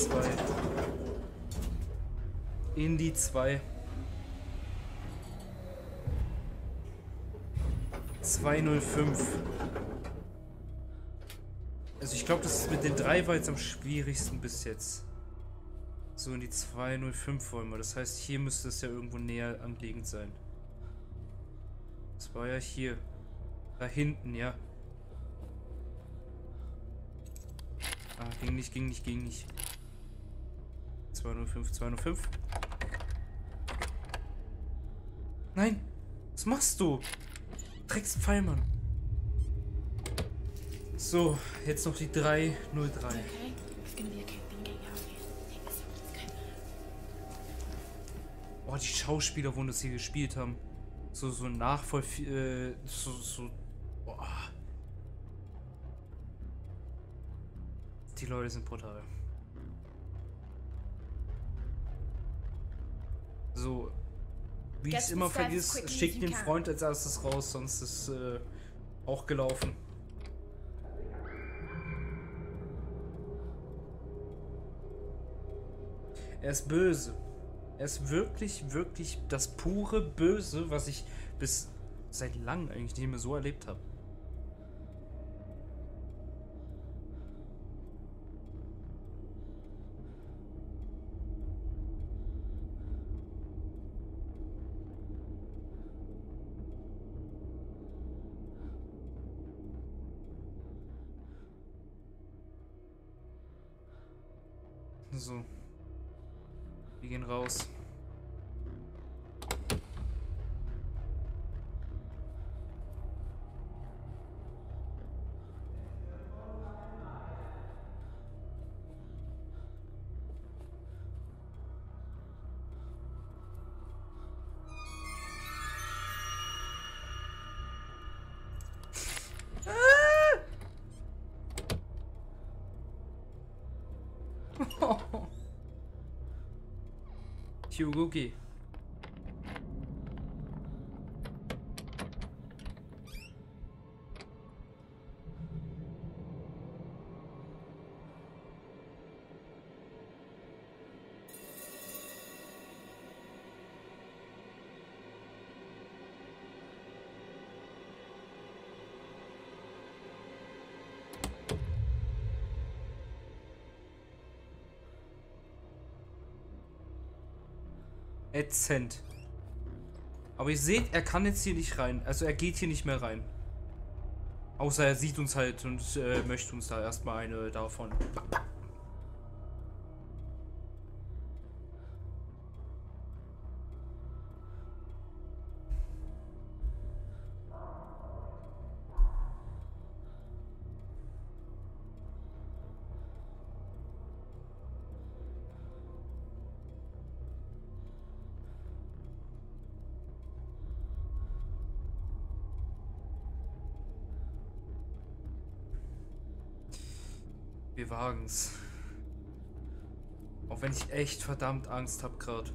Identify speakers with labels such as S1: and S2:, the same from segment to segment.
S1: 2. In die 2. 205. Also ich glaube, das ist mit den 3 war jetzt am schwierigsten bis jetzt. So, in die 205 wollen wir. Das heißt, hier müsste es ja irgendwo näher anliegend sein. Das war ja hier. Da hinten, ja. Ah, ging nicht, ging nicht, ging nicht. 205, 205. Nein! Was machst du? Dreckspfeilmann. So, jetzt noch die 303. Oh, die Schauspieler, wo das hier gespielt haben. So boah. Die Leute sind brutal. So. Wie ich es immer vergiss, schickt den Freund als erstes raus, sonst ist auch gelaufen. Er ist böse. Er ist wirklich, wirklich das pure Böse, was ich bis seit langem eigentlich nicht mehr so erlebt habe. So. Wir gehen raus. Hugo, geh. Ätzend. Aber ihr seht, er kann jetzt hier nicht rein. Also er geht hier nicht mehr rein. Außer er sieht uns halt und möchte uns da erstmal eine davon. Wir wagen's. Auch wenn ich echt verdammt Angst habe gerade.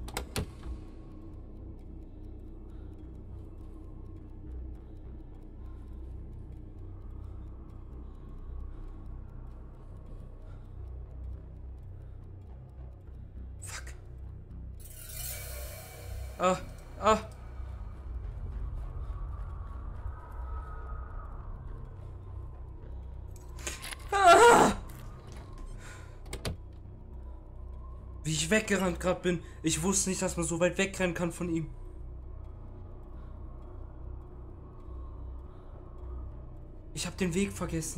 S1: Fuck. Ah, ah. Wie ich weggerannt gerade bin. Ich wusste nicht, dass man so weit wegrennen kann von ihm. Ich habe den Weg vergessen.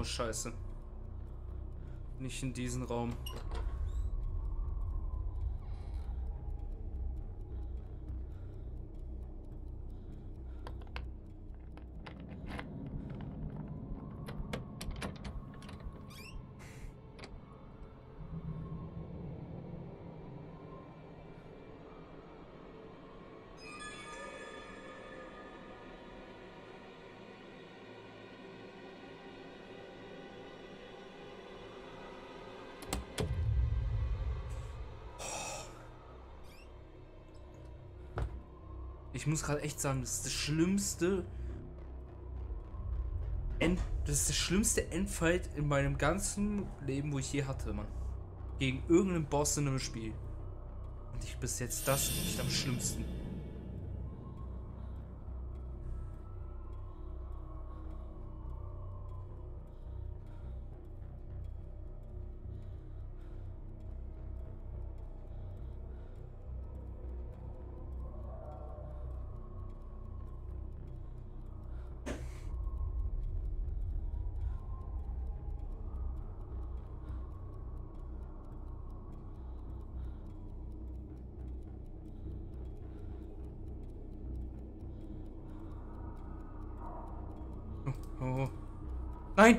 S1: Oh, scheiße. Nicht in diesen Raum. Ich muss gerade echt sagen, das ist das schlimmste Endfight in meinem ganzen Leben, wo ich je hatte, Mann. Gegen irgendeinen Boss in einem Spiel. Und ich bis jetzt das nicht am schlimmsten. Oh. Nein!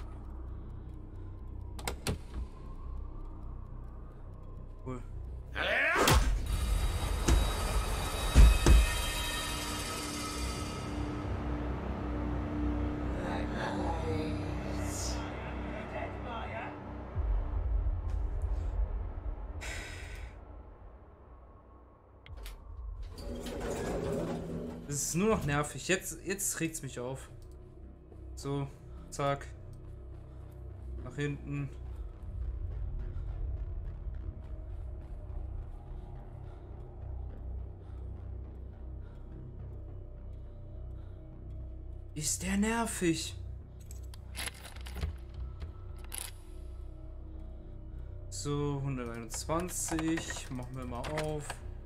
S1: Cool. Das ist nur noch nervig. Jetzt regt's mich auf. So, zack. Nach hinten. Ist der nervig? So, 121. Machen wir mal auf.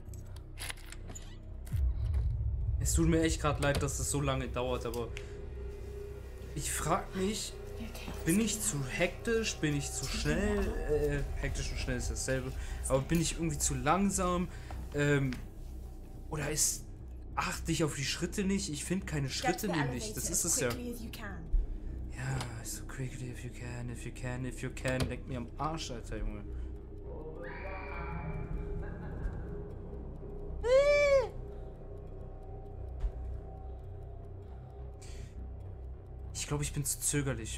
S1: Es tut mir echt gerade leid, dass es so lange dauert, aber ich frage mich, bin ich zu hektisch, bin ich zu schnell? Hektisch und schnell ist dasselbe. Aber bin ich irgendwie zu langsam? Oder achte ich auf die Schritte nicht? Ich finde keine Schritte nämlich. Das ist es ja. Ja, so quickly if you can. Leck mir am Arsch, Alter, Junge. Ich glaube, ich bin zu zögerlich.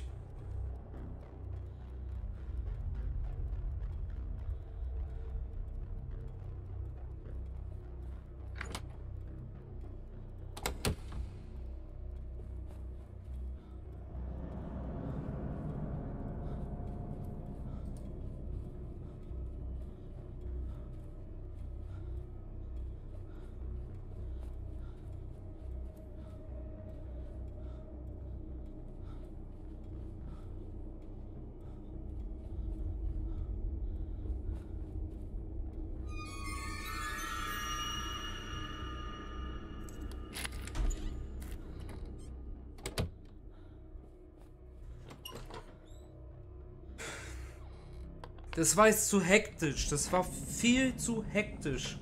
S1: Das war jetzt zu hektisch. Das war viel zu hektisch.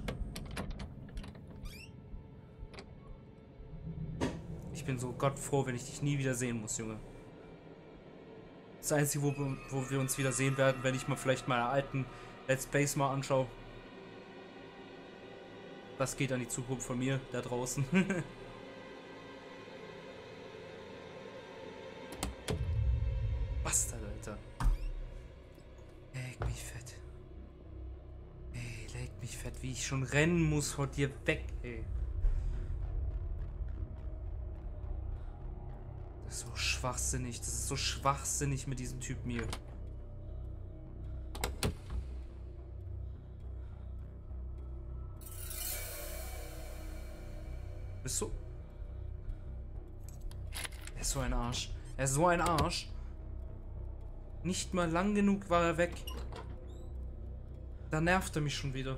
S1: Ich bin so gottfroh, wenn ich dich nie wieder sehen muss, Junge. Das Einzige, wo wir uns wieder sehen werden, wenn ich mal vielleicht meine alten Let's Plays mal anschaue. Das geht an die Zukunft von mir, da draußen. Bastard, Alter. Leg mich fett. Ey, leg mich fett, wie ich schon rennen muss vor dir weg, ey. Das ist so schwachsinnig. Das ist so schwachsinnig mit diesem Typen hier. Bist du? Er ist so ein Arsch. Er ist so ein Arsch. Nicht mal lang genug war er weg. Da nervt er mich schon wieder.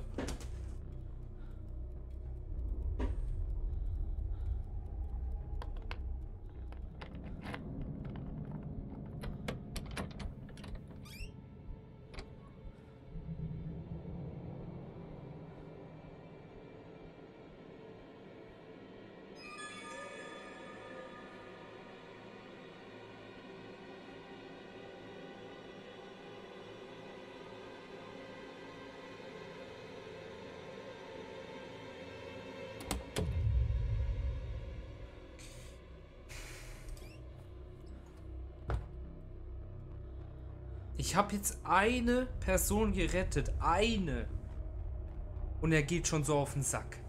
S1: Ich habe jetzt eine Person gerettet. Eine. Und er geht schon so auf den Sack.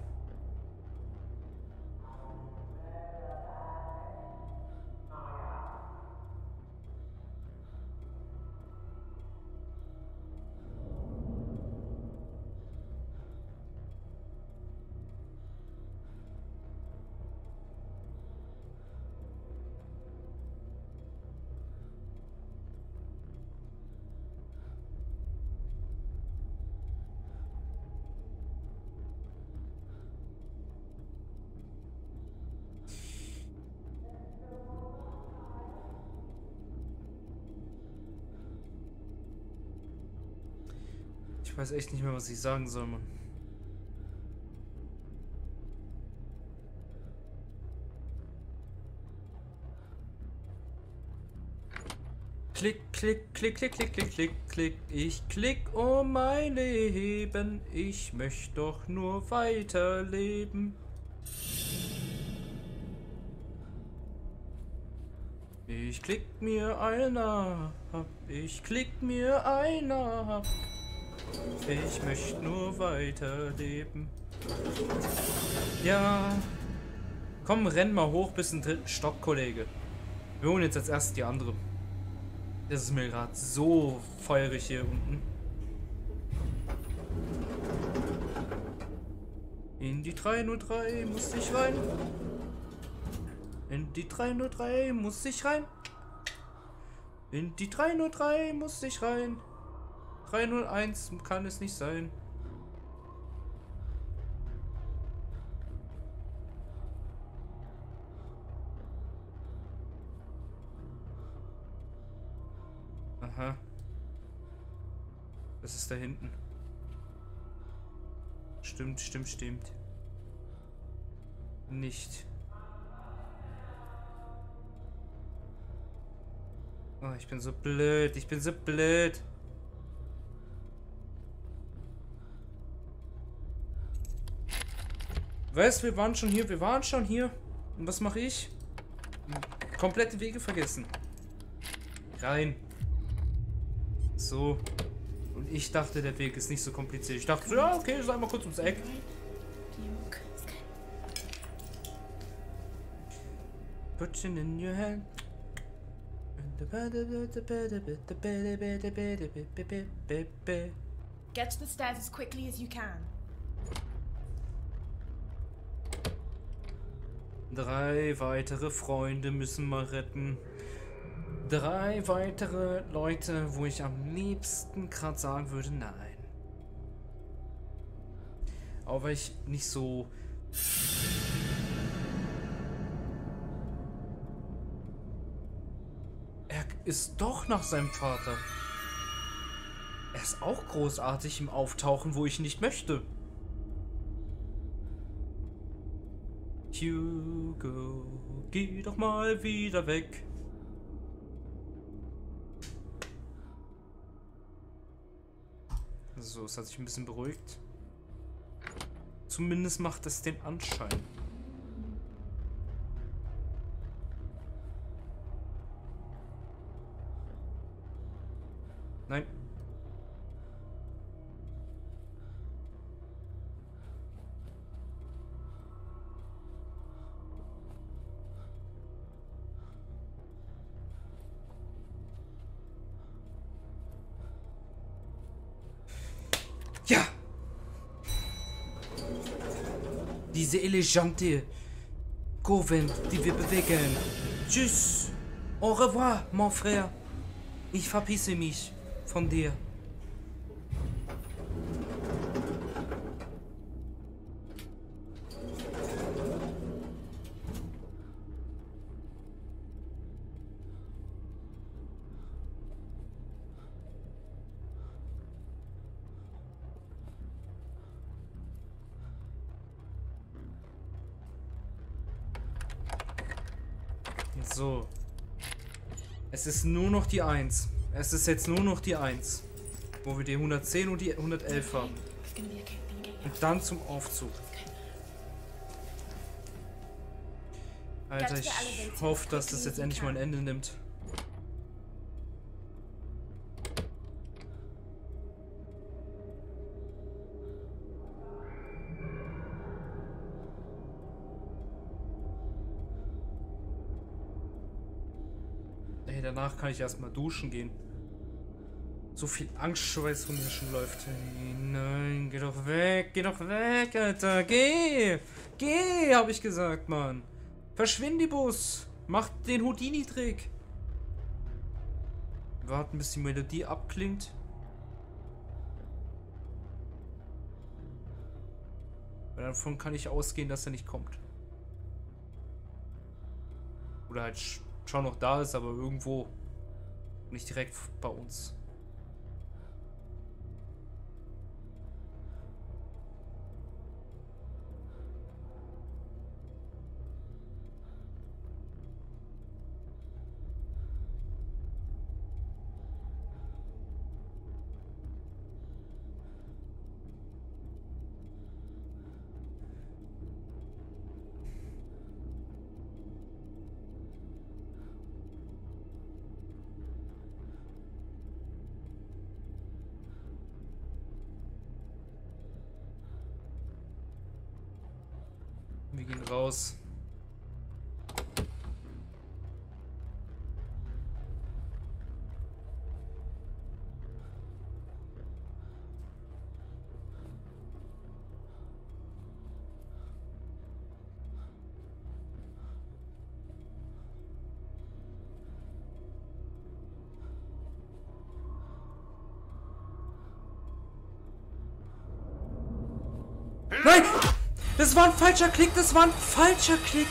S1: Ich weiß echt nicht mehr, was ich sagen soll, Mann. Klick, klick, klick, klick, klick, klick, klick, klick. Ich klick um mein Leben. Ich möchte doch nur weiterleben. Ich klick mir einer ab. Ich klick mir einer ab. Ich möchte nur weiterleben. Ja. Komm, renn mal hoch bis in den 3. Stock, Kollege. Wir holen jetzt als erstes die andere. Das ist mir gerade so feurig hier unten. In die 303 muss ich rein. In die 303 muss ich rein. In die 303 muss ich rein. 301 kann es nicht sein. Aha. Das ist da hinten. Stimmt, stimmt, stimmt. Nicht. Oh, ich bin so blöd. Ich bin so blöd. Weißt, wir waren schon hier. Wir waren schon hier. Und was mache ich? Komplette Wege vergessen. Rein. So. Und ich dachte, der Weg ist nicht so kompliziert. Ich dachte, ja, okay, sei mal kurz ums Eck. Put it in your hand.
S2: Get to the stairs as quickly as you can.
S1: 3 weitere Freunde müssen wir retten. 3 weitere Leute, wo ich am liebsten gerade sagen würde, nein. Aber weil ich nicht so... Er ist doch nach seinem Vater. Er ist auch großartig im Auftauchen, wo ich nicht möchte. Hugo, geh doch mal wieder weg. So, es hat sich ein bisschen beruhigt. Zumindest macht es den Anschein. Nein. Ja! Diese elegante Kurven, die wir bewegen. Tschüss. Au revoir, mon frère. Ich verpisse mich von dir. So. Es ist nur noch die 1. Es ist jetzt nur noch die 1. Wo wir die 110 und die 111 haben. Und dann zum Aufzug. Alter, ich hoffe, dass das jetzt endlich mal ein Ende nimmt. Danach kann ich erstmal duschen gehen. So viel Angstschweiß von mir schon läuft. Hey, nein, geh doch weg, Alter. Geh! Geh, hab ich gesagt, Mann. Verschwindibus. Mach den Houdini-Trick. Warten, bis die Melodie abklingt. Weil davon kann ich ausgehen, dass er nicht kommt. Oder halt schon noch da ist, aber irgendwo. Nicht direkt bei uns. Wir gehen raus. Nein! Das war ein falscher Klick, das war ein falscher Klick.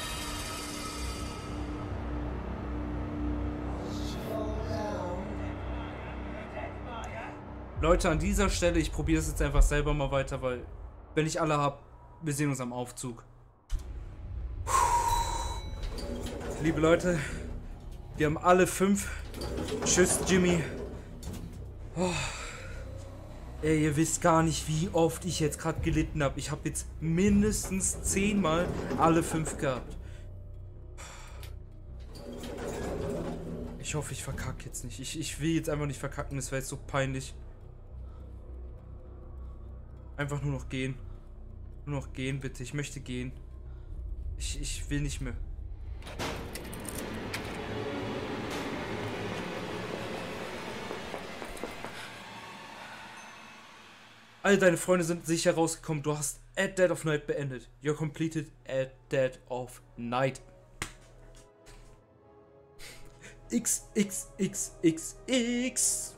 S1: Leute, an dieser Stelle, ich probiere es jetzt einfach selber mal weiter, weil, wenn ich alle habe, wir sehen uns am Aufzug. Liebe Leute, wir haben alle 5. Tschüss, Jimmy. Oh. Ey, ihr wisst gar nicht, wie oft ich jetzt gerade gelitten habe. Ich habe jetzt mindestens 10-mal alle 5 gehabt. Ich hoffe, ich verkacke jetzt nicht. Ich will jetzt einfach nicht verkacken, das wäre jetzt so peinlich. Einfach nur noch gehen. Nur noch gehen, bitte. Ich möchte gehen. Ich will nicht mehr. All deine Freunde sind sicher rausgekommen. Du hast At Dead of Night beendet. You're completed At Dead of Night. XXXXX.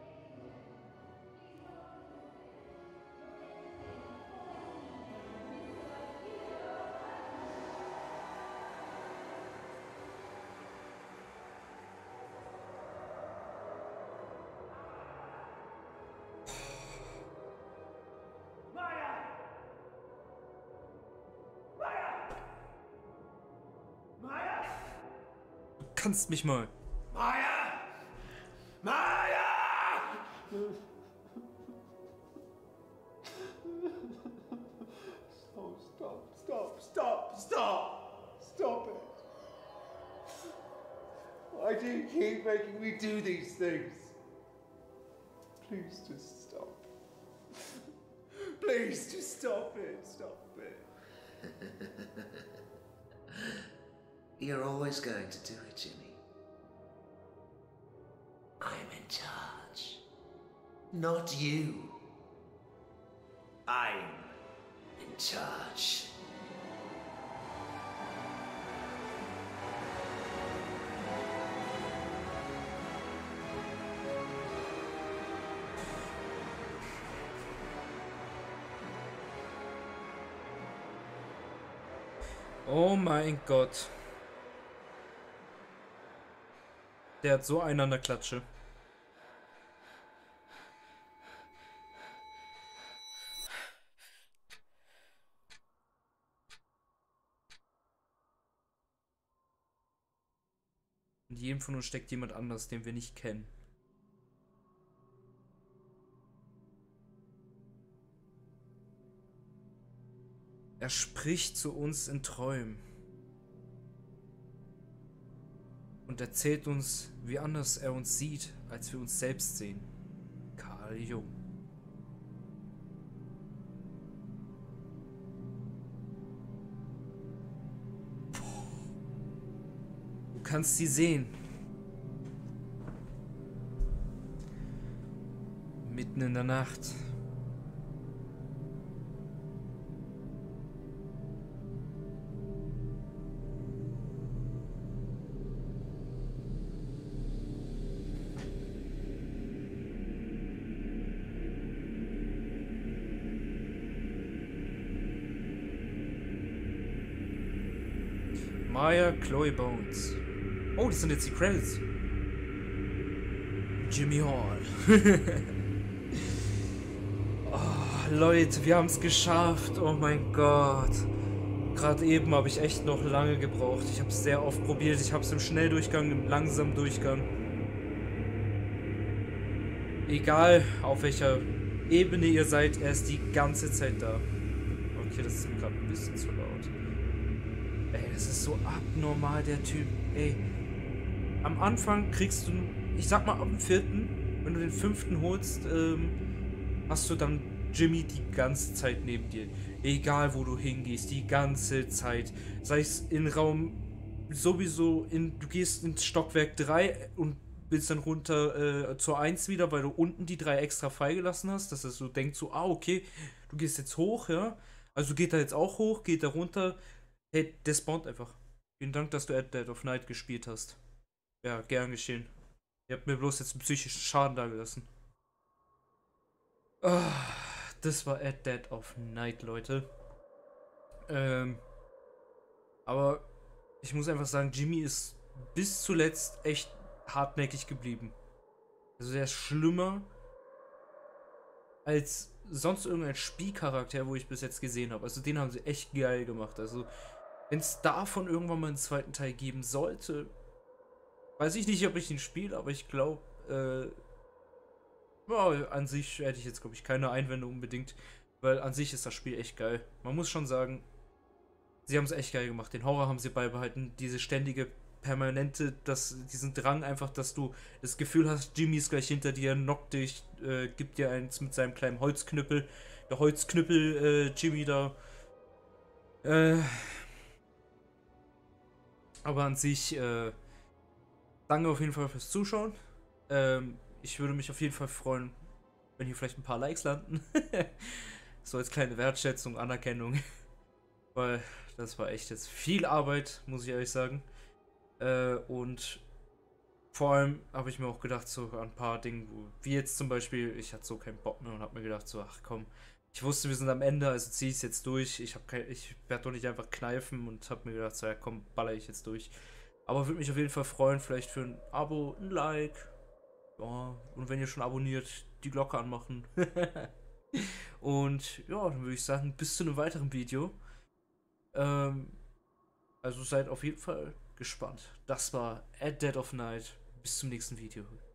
S1: Du kannst mich mal.
S3: Maya! Maya! Stop it. Why do you keep making me do these things? Please just stop. Please just stop it. Stop it.
S4: You're always going to do it, Jimmy. I'm in charge. Not you. I'm in charge.
S1: Oh mein Gott. Der hat so einen an der Klatsche. In jedem von uns steckt jemand anders, den wir nicht kennen. Er spricht zu uns in Träumen. Und erzählt uns, wie anders er uns sieht, als wir uns selbst sehen. Carl Jung. Du kannst sie sehen. Mitten in der Nacht. Maya, Chloe Bones. Oh, das sind jetzt die Credits. Jimmy Hall. Oh, Leute, wir haben es geschafft. Oh mein Gott. Gerade eben habe ich echt noch lange gebraucht. Ich habe es sehr oft probiert. Ich habe es im Schnelldurchgang, im langsamen Durchgang. Egal, auf welcher Ebene ihr seid, er ist die ganze Zeit da. Okay, das ist mir gerade ein bisschen zu laut. Ey, das ist so abnormal, der Typ. Ey, am Anfang kriegst du, ich sag mal, ab dem 4., wenn du den 5. holst, hast du dann Jimmy die ganze Zeit neben dir. Egal, wo du hingehst, die ganze Zeit. Sei es in Raum, sowieso, du gehst ins Stockwerk 3 und willst dann runter zur 1 wieder, weil du unten die 3 extra freigelassen hast, dass er so denkt, so, okay, du gehst jetzt hoch, ja. Also geht er jetzt auch hoch, geht er runter. Hey, der spawnt einfach. Vielen Dank, dass du At Dead of Night gespielt hast. Ja, gern geschehen. Ihr habt mir bloß jetzt einen psychischen Schaden dagelassen. Das war At Dead of Night, Leute. Aber ich muss einfach sagen, Jimmy ist bis zuletzt echt hartnäckig geblieben. Also der ist schlimmer als sonst irgendein Spielcharakter, wo ich bis jetzt gesehen habe. Also den haben sie echt geil gemacht. Also wenn es davon irgendwann mal einen zweiten Teil geben sollte, weiß ich nicht, ob ich ihn spiele, aber ich glaube, an sich hätte ich jetzt, glaube ich, keine Einwände unbedingt, weil an sich ist das Spiel echt geil. Man muss schon sagen, sie haben es echt geil gemacht. Den Horror haben sie beibehalten, diese ständige, permanente, diesen Drang einfach, dass du das Gefühl hast, Jimmy ist gleich hinter dir, knockt dich, gibt dir eins mit seinem kleinen Holzknüppel. Der Holzknüppel, Jimmy da. Aber an sich, danke auf jeden Fall fürs Zuschauen. Ich würde mich auf jeden Fall freuen, wenn hier vielleicht ein paar Likes landen. So als kleine Wertschätzung, Anerkennung. Weil das war echt jetzt viel Arbeit, muss ich ehrlich sagen. Und vor allem habe ich mir auch gedacht, so an ein paar Dingen, wie jetzt zum Beispiel, ich hatte so keinen Bock mehr und habe mir gedacht, so, ach komm, ich wusste, wir sind am Ende, also ziehe ich es jetzt durch. Ich werde doch nicht einfach kneifen und habe mir gedacht, so, ja komm, baller ich jetzt durch. Aber würde mich auf jeden Fall freuen, vielleicht für ein Abo, ein Like. Ja, und wenn ihr schon abonniert, die Glocke anmachen. Und ja, dann würde ich sagen, bis zu einem weiteren Video. Also seid auf jeden Fall gespannt. Das war At Dead of Night. Bis zum nächsten Video.